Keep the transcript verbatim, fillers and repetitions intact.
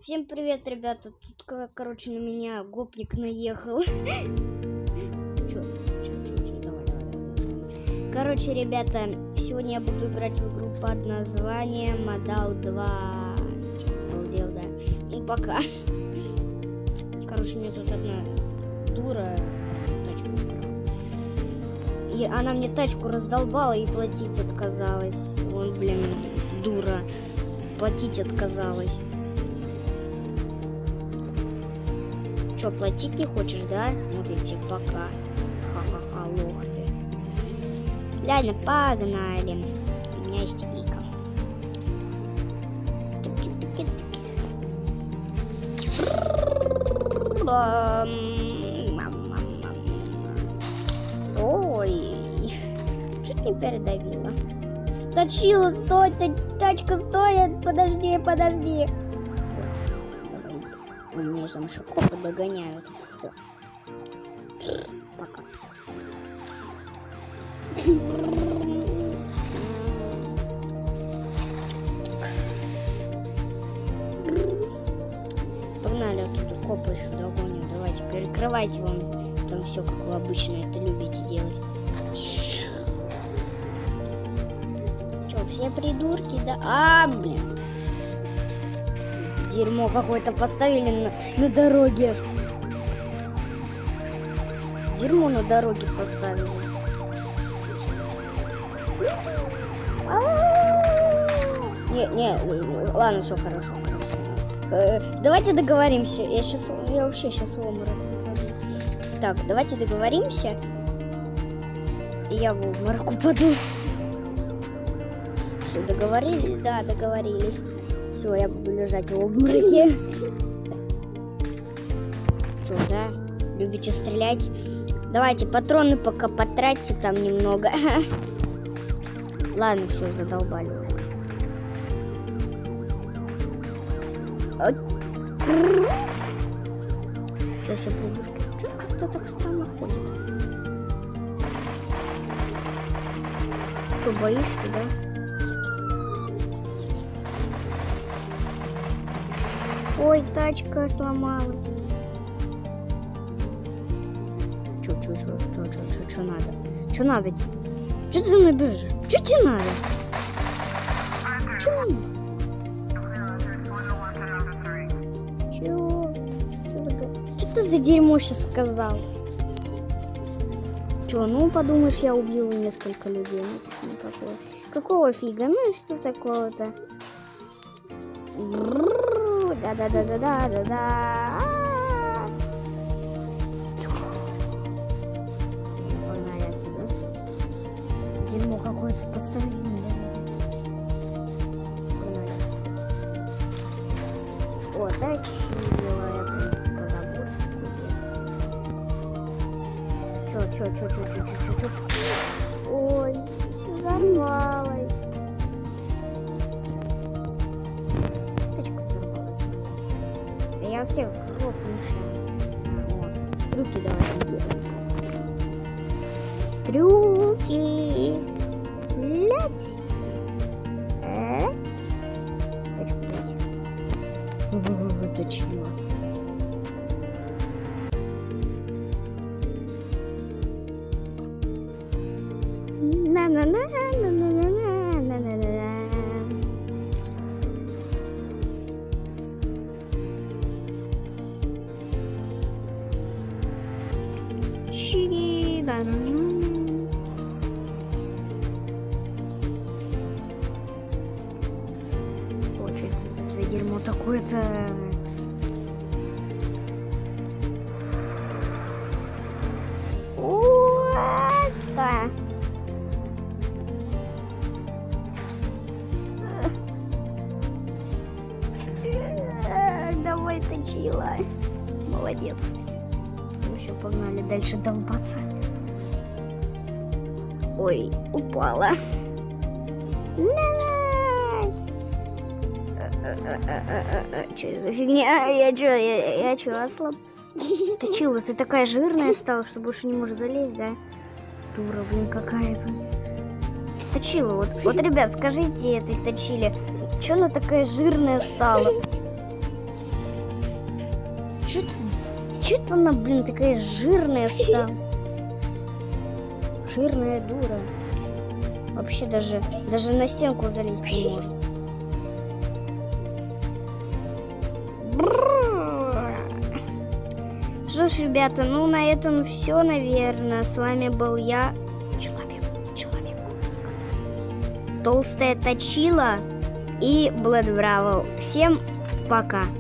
Всем привет, ребята. Тут, короче, на меня гопник наехал. Чё? Чё, чё, чё? Давай, давай, давай. Короче, ребята, сегодня я буду играть в игру под названием Модал два. Чё, полдел, да? Ну, пока. Короче, мне тут одна дура тачку украла. И она мне тачку раздолбала и платить отказалась. Вон, блин, дура. Платить отказалась. Чё, платить не хочешь, да? Вот я тебе пока. Ха-ха-ха, лох ты. Ладно, погнали. У меня есть ика. Ой, чуть не передавила. Точила, стой, тачка, стой, подожди, подожди. У меня там еще копы догоняют. Пока. Погнали отсюда, копы еще догонят. Давайте, перекрывайте вам там все, как вы обычно это любите делать. Че, все придурки, да? А, блин. Дерьмо какое-то поставили на, на дороге. Дерьмо на дороге поставили. Не, не, ладно, все хорошо. Э, давайте договоримся. Я сейчас, я вообще сейчас в обморок. Так, давайте договоримся. Я в обморок упаду. Все, договорились? Да, договорились. Все, я буду лежать в обмороке. Что, да? Любите стрелять? Давайте патроны пока потратьте там немного. Ладно, все, задолбали уже. Что, все придушки? Что как-то так странно ходит? Что, боишься, да? Ой, тачка сломалась. Чё, чё, чё, чё, чё, чё, чё надо? Чё надо тебе? Чё ты за мной бежишь? Чё тебе надо? Чё надо? Чё? Чё, за... Чё ты за дерьмо сейчас сказал? Чё, ну подумаешь, я убил несколько людей. Ну, какого? Какого фига? Ну что такого-то? Да-да-да-да-да-да-да. Погнали отсюда. Дерьмо какое-то поставили. Погнали. О, точила. Я по заборчику. Чё, чё, чё, чё, чё, чё, чё, чё. Ой, взорвалась. Я всех хлопну сейчас. Вот. Трюки давайте делаем. Трюки. Ляпс. Точку дать. Точно. На-на-на-на-на-на-на-на-на-на. О, что это за дерьмо такое-то? О-о-о! Давай, точила. Молодец. Ну все, погнали дальше долбаться. Ой, упала. Что это за фигня? Я чё, я, я чё, ослаб? Точила, ты такая жирная стала, что больше не можешь залезть, да? Дура, блин, какая-то. Точила, вот, вот, ребят, скажите этой точиле, чё она такая жирная стала? Чё-то она, блин, такая жирная стала. Жирная дура. Вообще даже, даже на стенку залезть не может. Что ж, ребята, ну на этом все, наверное. С вами был я, Человек, Человек. Толстая Точила и Блэд Бравл. Всем пока.